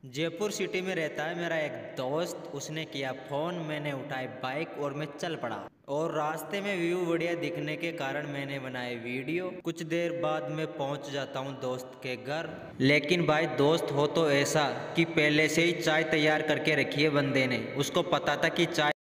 Jaipur city में रहता है मेरा एक दोस्त। उसने किया फ़ोन, मैंने उठाई बाइक और मैं चल पड़ा। और रास्ते में व्यू बढ़िया दिखने के कारण मैंने बनाए वीडियो। कुछ देर बाद मैं पहुंच जाता हूं दोस्त के घर। लेकिन भाई दोस्त हो तो ऐसा कि पहले से ही चाय तैयार करके रखी है बंदे ने। उसको पता था कि चाय